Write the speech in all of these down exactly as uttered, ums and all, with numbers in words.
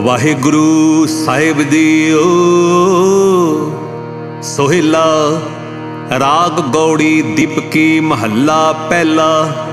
वाहिगुरु साहिब जीओ। सोहिला राग गौड़ी दीपकी महला पहला।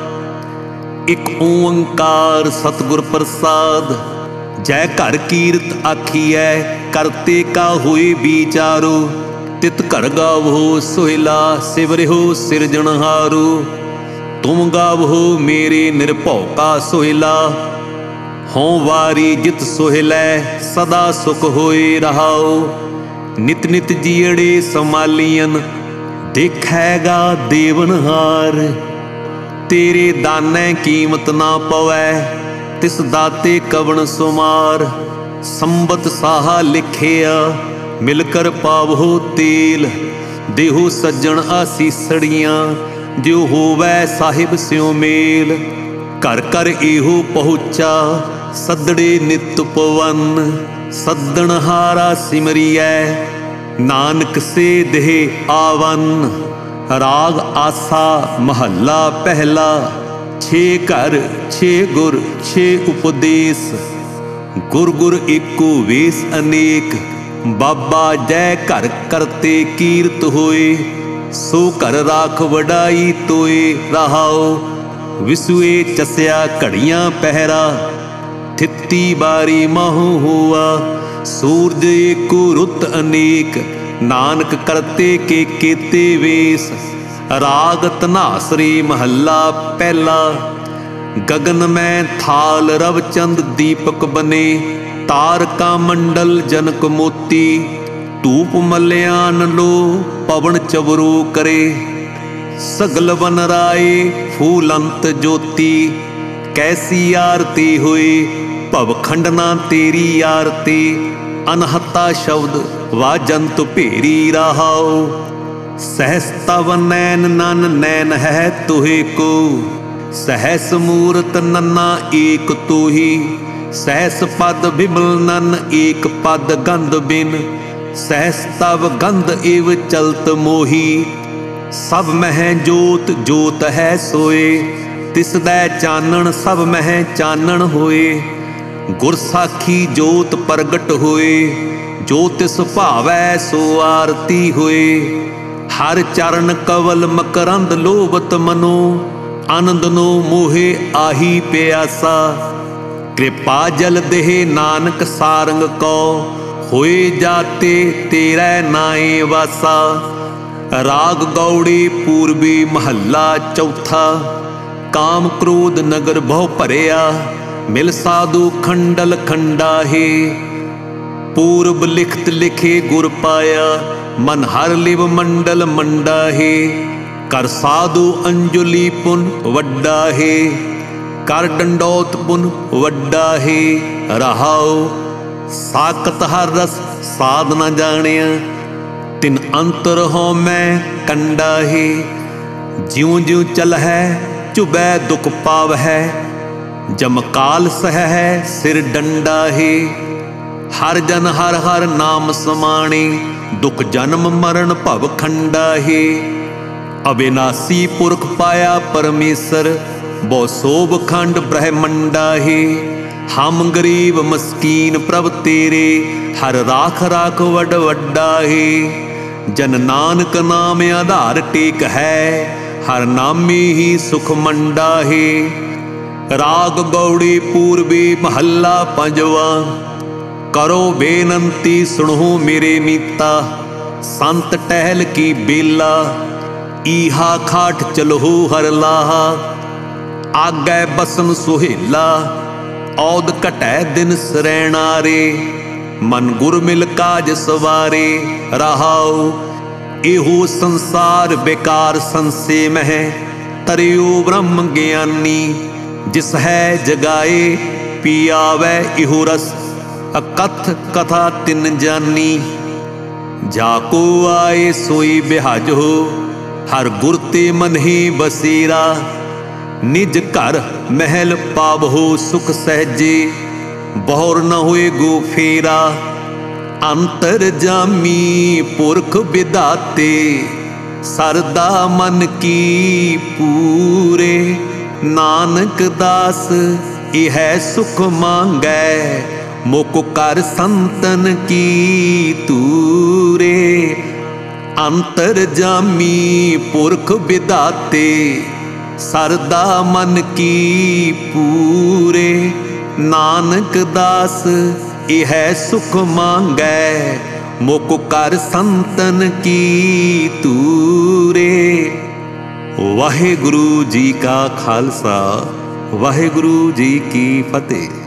एक ओंकार सतगुर प्रसाद। जय घर कीरत आखिए करते का हुए विचारो। तित घर गावो सोहिला सिवरिहो सिरजनहारो। तुम गावो मेरे निर्भौ का सोहिला। हों वारी जित सोहिलै सदा सुख होए रहाओ। नित नित जीड़े समालियन देखैगा देवनहार। तेरे दानै कीमत ना पवै तिस दाते कवन सुमार। संबत साहा लिखिया मिलकर पावो तेल। देहो सज्जन आसीसड़ियाँ जो होवै साहिब स्यों मेल। घर घर एहो पहुँचा सदड़े नित पवन। सदनहारा सिमरियै नानक से देह आवन। राग आसा महला पहला। छे घर छे गुर छे उपदेश। गुर गुर एको वेश अनेक। बाबा जय घर करते कीरत होए। सो घर राख वडाई तोए रहाओ। विसुए चस्या घड़ियाँ पहरा। थित्ती बारी माहू हुआ। सूरज एको रुत अनेक। नानक करते के केते वेश। राग धनासरी महला पहला। गगन में थाल रवचंद दीपक बने। तारका मंडल जनक मोती। धूप मल्यान लो पवन चवरो करे। सगल वन राय फूलंत ज्योति। कैसी आरती हुई भवखंडना तेरी आरती। अनहता शब्द वाजंत भेरी रहाओ। सहस तव नैन नन नैन है तुहे को। सहस मूरत नन्ना एक तूही। सहस पद विमल नन एक पद गंध बिन। सहस तव गंध एव चलत मोही। सब मह जोत जोत है सोए। तिसदै चानण सब मह चानण होए। गुर साखी जोत प्रगट होए। जो तिस भावै सो आरती होए। हर चरण कवल मकरंद लोभत मनो। आनंद नो मोहे आही प्यासा। कृपा जल देह नानक सारंग को। होए जाते तेरै नाए वासा। राग गौड़ी पूर्वी महला चौथा। काम क्रोध नगर बहु भरिया। मिल साधु खंडल खंडाहे। पूर्व लिखत लिखे गुर पाया। मन हर लिव मंडल मंडाहे। कर साधु अंजुलि पुन वड्डा है। कर डंडौत पुन वड्डा है रहाओ। साकत हर रस साध न जानिया। तिन अंतर हो मैं कंडा है। ज्यों ज्यों चल है चुबै दुख पाव है। जमकाल सह है सिर डंडा है। हर जन हर हर नाम समाणे। दुख जन्म मरण भव खंडा है। अविनाशी पुरख पाया परमेश्वर। बहु शोभ खंड ब्रह्मंडा है। हम गरीब मस्कीन प्रभ तेरे। हर राख राख वड वड्डा है। जन नानक नाम आधार टेक है। हर नामे ही सुख मंडा है। राग गौड़ी पूर्वी महला पंजवा। करो बेनंती सुनो मेरे मीता। संत टहल की बेला। ईहा खाट चलो हर लाहा। आगे बसन सोहेला। औद घटै दिन सरैणारे। मन गुर मिल काज सवारे रहाओ। एहो संसार बेकार संसे मह। तरियो ब्रह्म ज्ञानी। जिस है जगाए पियावै इहो रस। अकथ कथा तिन जानी। जाको आए सोई बिहाज हो। हर गुर ते मन ही बसेरा। निज घर महल पावहो सुख सहजे। बहुर न होए गो फेरा। अंतर जामी पुरख विदाते। सरदा मन की पूरे। नानक दास यह सुख मांगै मुक कर संतन की तूरे। अंतर जामी पुरख विदाते सरदा मन की पूरे। नानक दास यह सुख मांगै मुक कर संतन की तूरे। वाहिगुरु जी का खालसा वाहिगुरु जी की फतेह।